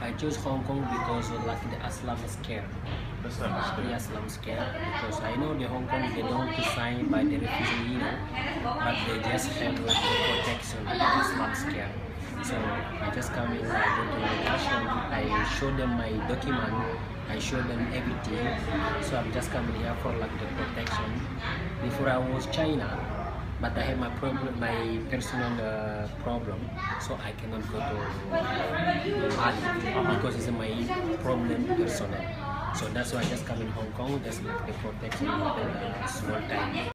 I chose Hong Kong because of like the Islam scare. Islam scare. The Islam scare, because I know the Hong Kong they don't sign by the refugee, but they just have like the protection, the Islam scare. So I just come in, I go to immigration, I show them my document, I show them everything. So I'm just coming here for like the protection. Before I was China, but I have my problem, my personal problem, so I cannot go to Mali because it's my problem personal. So that's why I just come in Hong Kong, just like the protection, small time.